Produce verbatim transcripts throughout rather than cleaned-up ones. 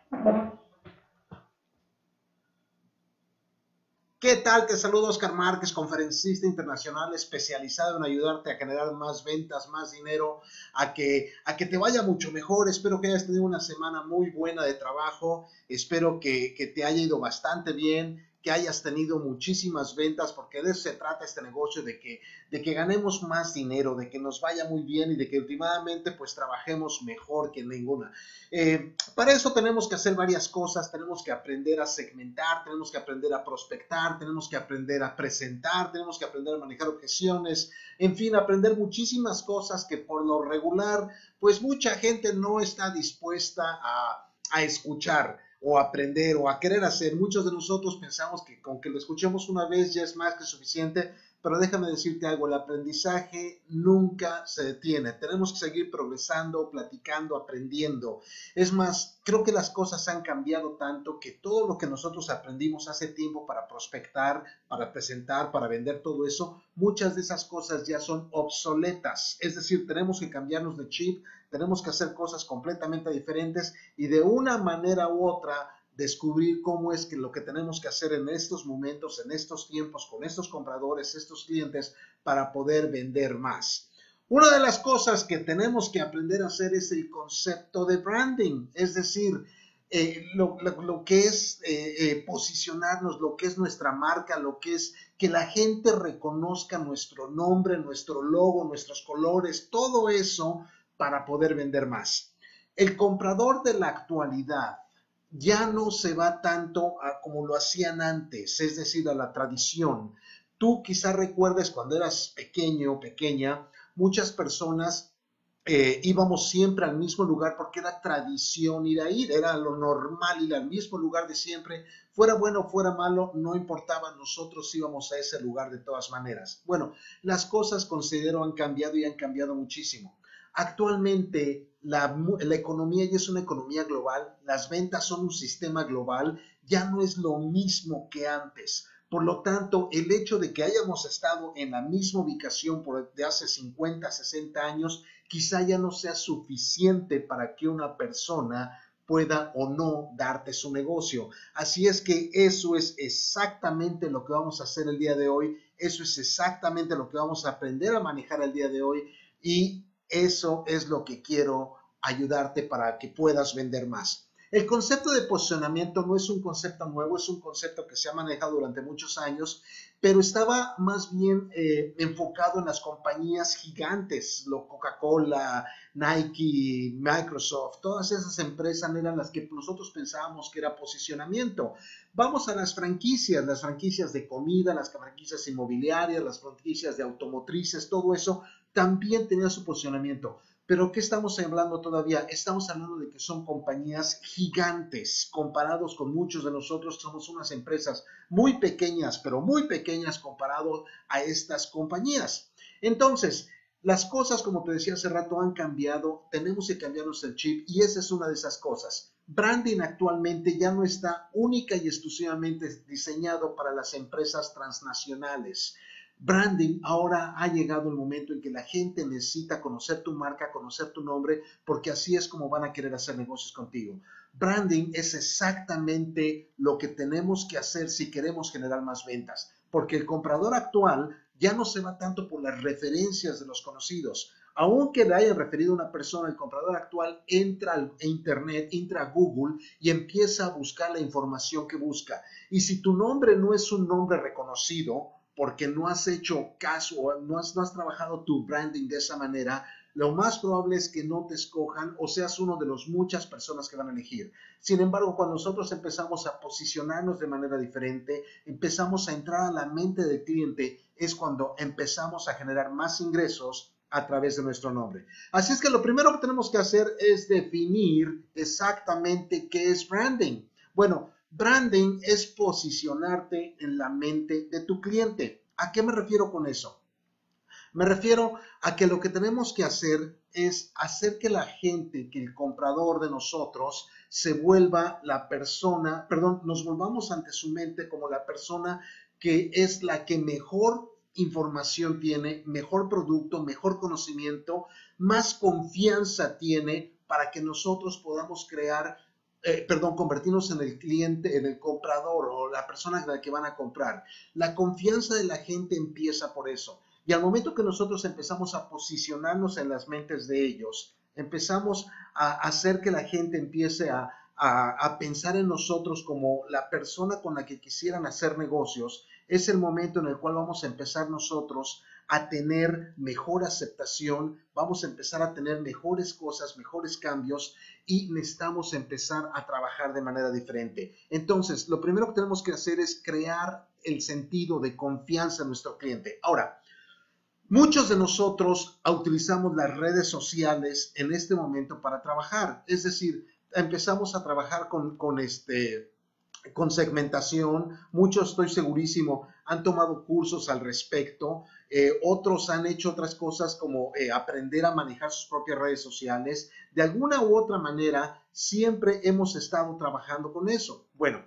¿Qué tal? Te saludo Oscar Márquez, conferencista internacional especializado en ayudarte a generar más ventas, más dinero, a que, a que te vaya mucho mejor. Espero que hayas tenido una semana muy buena de trabajo, espero que, que te haya ido bastante bien, que hayas tenido muchísimas ventas, porque de eso se trata este negocio, de que, de que ganemos más dinero, de que nos vaya muy bien y de que últimamente pues trabajemos mejor que ninguna. Eh, para eso tenemos que hacer varias cosas, tenemos que aprender a segmentar, tenemos que aprender a prospectar, tenemos que aprender a presentar, tenemos que aprender a manejar objeciones, en fin, aprender muchísimas cosas que por lo regular, pues mucha gente no está dispuesta a, a escuchar o aprender o a querer hacer. Muchos de nosotros pensamos que con que lo escuchemos una vez ya es más que suficiente, pero déjame decirte algo, el aprendizaje nunca se detiene. Tenemos que seguir progresando, platicando, aprendiendo. Es más, creo que las cosas han cambiado tanto que todo lo que nosotros aprendimos hace tiempo para prospectar, para presentar, para vender todo eso, muchas de esas cosas ya son obsoletas. Es decir, tenemos que cambiarnos de chip, tenemos que hacer cosas completamente diferentes y de una manera u otra descubrir cómo es que lo que tenemos que hacer en estos momentos, en estos tiempos, con estos compradores, estos clientes, para poder vender más. Una de las cosas que tenemos que aprender a hacer es el concepto de branding, es decir, eh, lo, lo, lo, que es eh, eh, posicionarnos, lo que es nuestra marca, lo que es que la gente reconozca nuestro nombre, nuestro logo, nuestros colores, todo eso para poder vender más. El comprador de la actualidad ya no se va tanto a como lo hacían antes, es decir, a la tradición. Tú quizás recuerdes cuando eras pequeño o pequeña, muchas personas eh, íbamos siempre al mismo lugar porque era tradición ir a ir, era lo normal ir al mismo lugar de siempre, fuera bueno o fuera malo, no importaba, nosotros íbamos a ese lugar de todas maneras. Bueno, las cosas considero han cambiado y han cambiado muchísimo. Actualmente la, la economía ya es una economía global, las ventas son un sistema global, ya no es lo mismo que antes. Por lo tanto, el hecho de que hayamos estado en la misma ubicación por de hace cincuenta, sesenta años, quizá ya no sea suficiente para que una persona pueda o no darte su negocio. Así es que eso es exactamente lo que vamos a hacer el día de hoy, eso es exactamente lo que vamos a aprender a manejar el día de hoy y eso es lo que quiero ayudarte para que puedas vender más. El concepto de posicionamiento no es un concepto nuevo, es un concepto que se ha manejado durante muchos años, pero estaba más bien eh, enfocado en las compañías gigantes, lo Coca-Cola, Nike, Microsoft, todas esas empresas eran las que nosotros pensábamos que era posicionamiento. Vamos a las franquicias, las franquicias de comida, las franquicias inmobiliarias, las franquicias de automotrices, todo eso también tenía su posicionamiento. Pero ¿qué estamos hablando todavía? Estamos hablando de que son compañías gigantes comparados con muchos de nosotros. Somos unas empresas muy pequeñas, pero muy pequeñas comparado a estas compañías. Entonces, las cosas, como te decía hace rato, han cambiado. Tenemos que cambiarnos el chip y esa es una de esas cosas. Branding actualmente ya no está única y exclusivamente diseñado para las empresas transnacionales. Branding, ahora ha llegado el momento en que la gente necesita conocer tu marca, conocer tu nombre, porque así es como van a querer hacer negocios contigo. Branding es exactamente lo que tenemos que hacer si queremos generar más ventas, porque el comprador actual ya no se va tanto por las referencias de los conocidos. Aunque le hayan referido a una persona, el comprador actual entra a internet, entra a Google y empieza a buscar la información que busca. Y si tu nombre no es un nombre reconocido, porque no has hecho caso o no has, no has trabajado tu branding de esa manera, lo más probable es que no te escojan o seas uno de las muchas personas que van a elegir. Sin embargo, cuando nosotros empezamos a posicionarnos de manera diferente, empezamos a entrar a la mente del cliente, es cuando empezamos a generar más ingresos a través de nuestro nombre. Así es que lo primero que tenemos que hacer es definir exactamente qué es branding. Bueno, branding es posicionarte en la mente de tu cliente. ¿A qué me refiero con eso? Me refiero a que lo que tenemos que hacer es hacer que la gente, que el comprador de nosotros se vuelva la persona, perdón, nos volvamos ante su mente como la persona que es la que mejor información tiene, mejor producto, mejor conocimiento, más confianza tiene para que nosotros podamos crear eh, perdón, convertirnos en el cliente, en el comprador o la persona a la que van a comprar. La confianza de la gente empieza por eso. Y al momento que nosotros empezamos a posicionarnos en las mentes de ellos, empezamos a hacer que la gente empiece a, a, a pensar en nosotros como la persona con la que quisieran hacer negocios, es el momento en el cual vamos a empezar nosotros a tener mejor aceptación, vamos a empezar a tener mejores cosas, mejores cambios y necesitamos empezar a trabajar de manera diferente. Entonces, lo primero que tenemos que hacer es crear el sentido de confianza en nuestro cliente. Ahora, muchos de nosotros utilizamos las redes sociales en este momento para trabajar, es decir, empezamos a trabajar con, con este... con segmentación, muchos estoy segurísimo han tomado cursos al respecto, eh, otros han hecho otras cosas como eh, aprender a manejar sus propias redes sociales, de alguna u otra manera siempre hemos estado trabajando con eso. Bueno,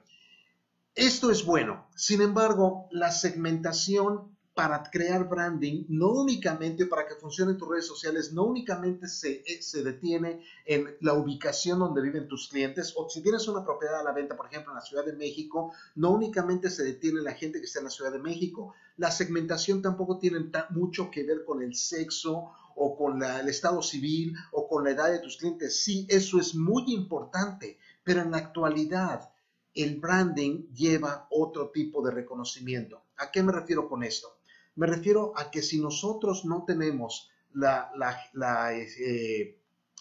esto es bueno, sin embargo, la segmentación para crear branding, no únicamente para que funcionen tus redes sociales, no únicamente se, se detiene en la ubicación donde viven tus clientes, o si tienes una propiedad a la venta, por ejemplo, en la Ciudad de México, no únicamente se detiene en la gente que está en la Ciudad de México. La segmentación tampoco tiene tan, mucho que ver con el sexo o con la, el estado civil o con la edad de tus clientes. Sí, eso es muy importante, pero en la actualidad el branding lleva otro tipo de reconocimiento. ¿A qué me refiero con esto? Me refiero a que si nosotros no tenemos la, la, la, eh,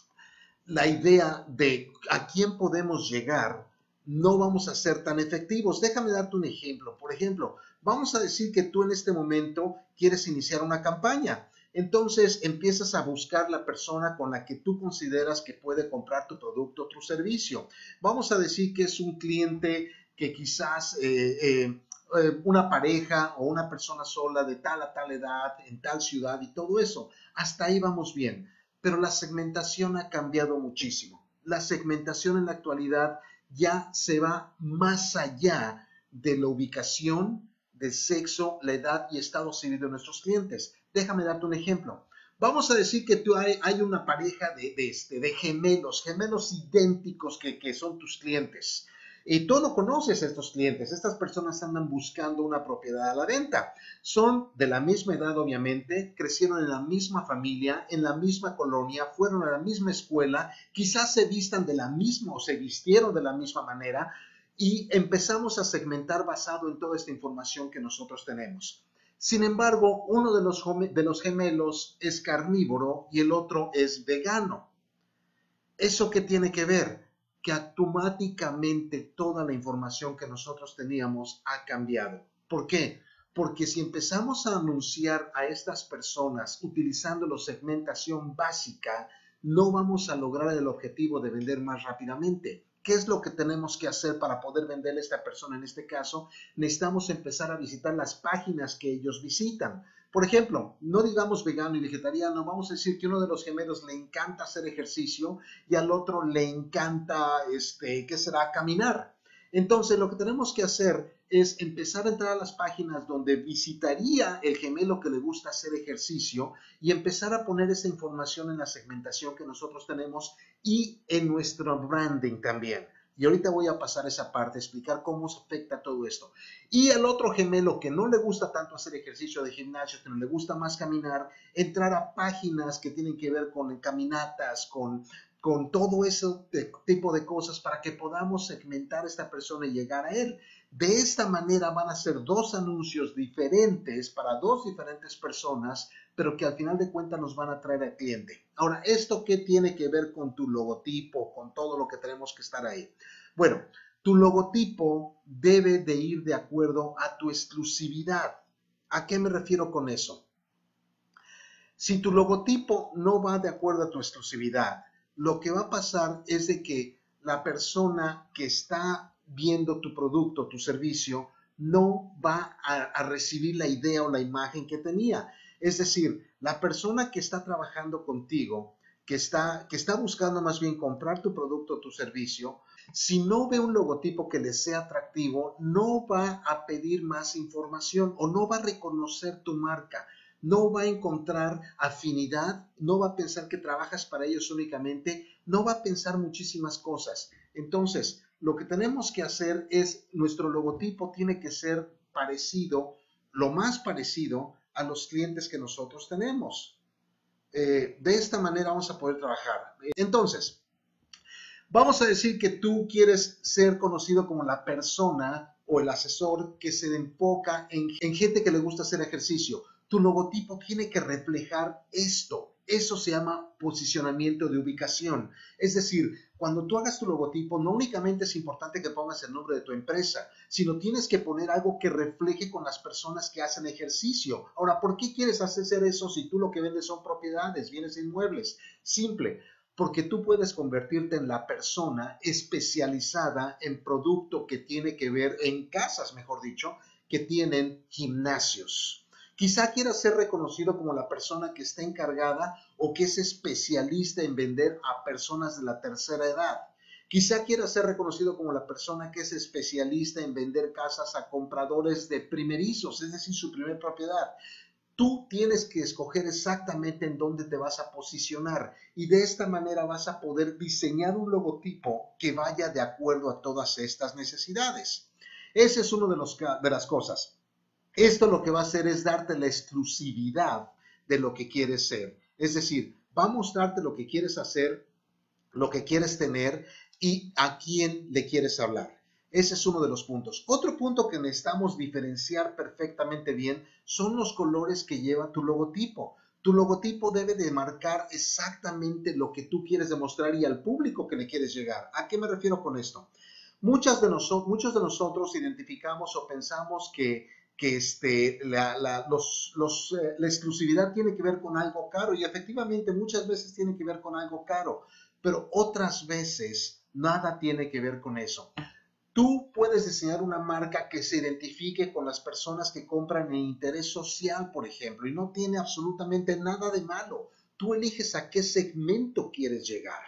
la idea de a quién podemos llegar, no vamos a ser tan efectivos. Déjame darte un ejemplo. Por ejemplo, vamos a decir que tú en este momento quieres iniciar una campaña. Entonces empiezas a buscar la persona con la que tú consideras que puede comprar tu producto o tu servicio. Vamos a decir que es un cliente que quizás eh, eh, una pareja o una persona sola de tal a tal edad, en tal ciudad y todo eso. Hasta ahí vamos bien. Pero la segmentación ha cambiado muchísimo. La segmentación en la actualidad ya se va más allá de la ubicación, del sexo, la edad y estado civil de nuestros clientes. Déjame darte un ejemplo. Vamos a decir que tú hay, hay una pareja de, de, este, de gemelos, gemelos idénticos que, que son tus clientes. Y tú no conoces a estos clientes, estas personas andan buscando una propiedad a la venta. Son de la misma edad, obviamente, crecieron en la misma familia, en la misma colonia, fueron a la misma escuela, quizás se vistan de la misma o se vistieron de la misma manera y empezamos a segmentar basado en toda esta información que nosotros tenemos. Sin embargo, uno de los, de los gemelos es carnívoro y el otro es vegano. ¿Eso qué tiene que ver? Que automáticamente toda la información que nosotros teníamos ha cambiado. ¿Por qué? Porque si empezamos a anunciar a estas personas utilizando la segmentación básica, no vamos a lograr el objetivo de vender más rápidamente. ¿Qué es lo que tenemos que hacer para poder venderle a esta persona? En este caso, necesitamos empezar a visitar las páginas que ellos visitan. Por ejemplo, no digamos vegano y vegetariano, vamos a decir que uno de los gemelos le encanta hacer ejercicio y al otro le encanta, este, ¿qué será? Caminar. Entonces, lo que tenemos que hacer es empezar a entrar a las páginas donde visitaría el gemelo que le gusta hacer ejercicio y empezar a poner esa información en la segmentación que nosotros tenemos y en nuestro branding también. Y ahorita voy a pasar esa parte, explicar cómo se afecta todo esto. Y el otro gemelo que no le gusta tanto hacer ejercicio de gimnasio, que no le gusta más caminar, entrar a páginas que tienen que ver con caminatas, con, con todo ese tipo de cosas para que podamos segmentar a esta persona y llegar a él. De esta manera van a ser dos anuncios diferentes para dos diferentes personas, pero que al final de cuentas nos van a traer al cliente. Ahora, ¿esto qué tiene que ver con tu logotipo, con todo lo que tenemos que estar ahí? Bueno, tu logotipo debe de ir de acuerdo a tu exclusividad. ¿A qué me refiero con eso? Si tu logotipo no va de acuerdo a tu exclusividad, lo que va a pasar es de que la persona que está viendo tu producto, tu servicio, no va a, a recibir la idea o la imagen que tenía. Es decir, la persona que está trabajando contigo, que está, que está buscando más bien comprar tu producto o tu servicio, si no ve un logotipo que le sea atractivo, no va a pedir más información o no va a reconocer tu marca. No va a encontrar afinidad, no va a pensar que trabajas para ellos únicamente, no va a pensar muchísimas cosas. Entonces, lo que tenemos que hacer es, nuestro logotipo tiene que ser parecido, lo más parecido a los clientes que nosotros tenemos. Eh, de esta manera vamos a poder trabajar. Entonces, vamos a decir que tú quieres ser conocido como la persona o el asesor que se enfoca en, en gente que le gusta hacer ejercicio. Tu logotipo tiene que reflejar esto. Eso se llama posicionamiento de ubicación. Es decir, cuando tú hagas tu logotipo, no únicamente es importante que pongas el nombre de tu empresa, sino tienes que poner algo que refleje con las personas que hacen ejercicio. Ahora, ¿por qué quieres hacer eso si tú lo que vendes son propiedades, bienes inmuebles? Simple. Porque tú puedes convertirte en la persona especializada en producto que tiene que ver, en casas, mejor dicho, que tienen gimnasios. Quizá quieras ser reconocido como la persona que está encargada o que es especialista en vender a personas de la tercera edad. Quizá quieras ser reconocido como la persona que es especialista en vender casas a compradores de primerizos, es decir, su primer propiedad. Tú tienes que escoger exactamente en dónde te vas a posicionar y de esta manera vas a poder diseñar un logotipo que vaya de acuerdo a todas estas necesidades. Ese es uno de, los, de las cosas. Esto lo que va a hacer es darte la exclusividad de lo que quieres ser. Es decir, va a mostrarte lo que quieres hacer, lo que quieres tener y a quién le quieres hablar. Ese es uno de los puntos. Otro punto que necesitamos diferenciar perfectamente bien son los colores que lleva tu logotipo. Tu logotipo debe de marcar exactamente lo que tú quieres demostrar y al público que le quieres llegar. ¿A qué me refiero con esto? Muchas de nosotros, muchos de nosotros identificamos o pensamos que, que este, la, la, los, los, eh, la exclusividad tiene que ver con algo caro y efectivamente muchas veces tiene que ver con algo caro, pero otras veces nada tiene que ver con eso. Tú puedes diseñar una marca que se identifique con las personas que compran en interés social, por ejemplo, y no tiene absolutamente nada de malo. Tú eliges a qué segmento quieres llegar.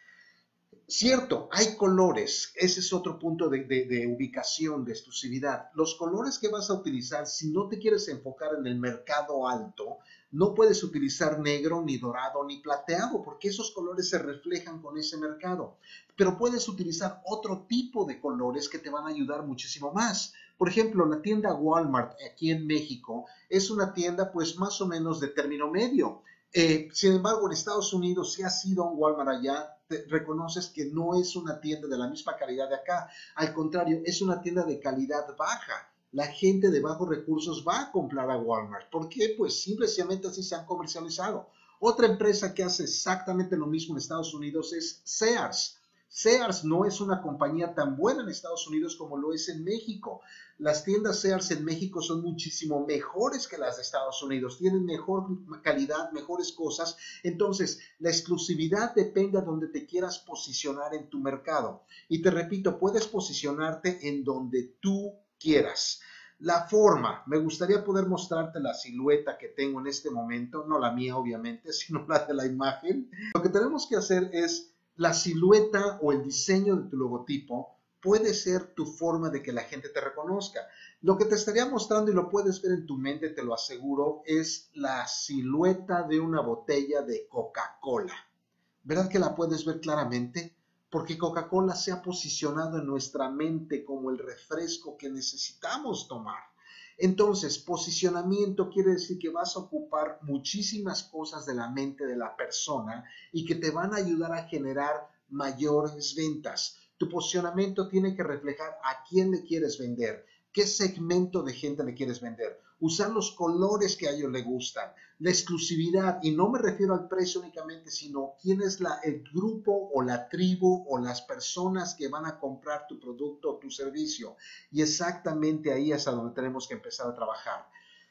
Cierto, hay colores, ese es otro punto de, de, de ubicación, de exclusividad. Los colores que vas a utilizar, si no te quieres enfocar en el mercado alto, no puedes utilizar negro, ni dorado, ni plateado, porque esos colores se reflejan con ese mercado. Pero puedes utilizar otro tipo de colores que te van a ayudar muchísimo más. Por ejemplo, la tienda Walmart aquí en México es una tienda pues más o menos de término medio. Eh, sin embargo, en Estados Unidos, si has ido a un Walmart allá, te reconoces que no es una tienda de la misma calidad de acá. Al contrario, es una tienda de calidad baja. La gente de bajos recursos va a comprar a Walmart. ¿Por qué? Pues simplemente así se han comercializado. Otra empresa que hace exactamente lo mismo en Estados Unidos es Sears. Sears no es una compañía tan buena en Estados Unidos como lo es en México. Las tiendas Sears en México son muchísimo mejores que las de Estados Unidos, tienen mejor calidad, mejores cosas. Entonces, la exclusividad depende de donde te quieras posicionar en tu mercado. Y te repito, puedes posicionarte en donde tú quieras. La forma, me gustaría poder mostrarte la silueta que tengo en este momento, no la mía obviamente, sino la de la imagen. Lo que tenemos que hacer es la silueta o el diseño de tu logotipo puede ser tu forma de que la gente te reconozca. Lo que te estaría mostrando, y lo puedes ver en tu mente, te lo aseguro, es la silueta de una botella de Coca-Cola. ¿Verdad que la puedes ver claramente? Porque Coca-Cola se ha posicionado en nuestra mente como el refresco que necesitamos tomar. Entonces, posicionamiento quiere decir que vas a ocupar muchísimas cosas de la mente de la persona y que te van a ayudar a generar mayores ventas. Tu posicionamiento tiene que reflejar a quién le quieres vender, qué segmento de gente le quieres vender, usar los colores que a ellos les gustan, la exclusividad, y no me refiero al precio únicamente, sino quién es la, el grupo o la tribu o las personas que van a comprar tu producto o tu servicio. Y exactamente ahí es a donde tenemos que empezar a trabajar.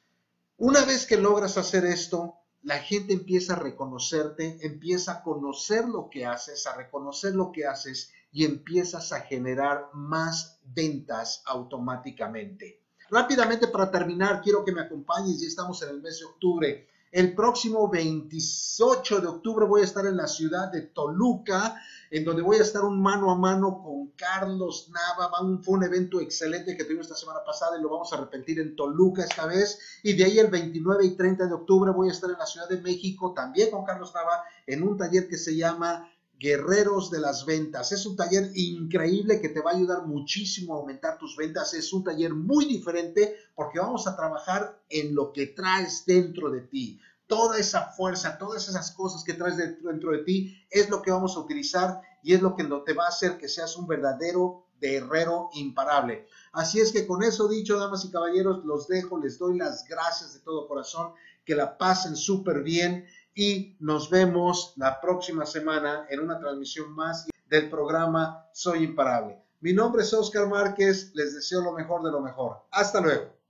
Una vez que logras hacer esto, la gente empieza a reconocerte, empieza a conocer lo que haces, a reconocer lo que haces y empiezas a generar más ventas automáticamente. Rápidamente para terminar, quiero que me acompañes, ya estamos en el mes de octubre. El próximo veintiocho de octubre voy a estar en la ciudad de Toluca, en donde voy a estar un mano a mano con Carlos Nava. Fue un evento excelente que tuvimos esta semana pasada y lo vamos a repetir en Toluca esta vez. Y de ahí el veintinueve y treinta de octubre voy a estar en la Ciudad de México, también con Carlos Nava, en un taller que se llama Guerreros de las Ventas. Es un taller increíble que te va a ayudar muchísimo a aumentar tus ventas. Es un taller muy diferente porque vamos a trabajar en lo que traes dentro de ti. Toda esa fuerza, todas esas cosas que traes dentro de ti es lo que vamos a utilizar y es lo que te va a hacer que seas un verdadero guerrero imparable. Así es que con eso dicho, damas y caballeros, los dejo, les doy las gracias de todo corazón, que la pasen súper bien y nos vemos la próxima semana en una transmisión más del programa Soy Imparable. Mi nombre es Oscar Márquez, les deseo lo mejor de lo mejor. Hasta luego.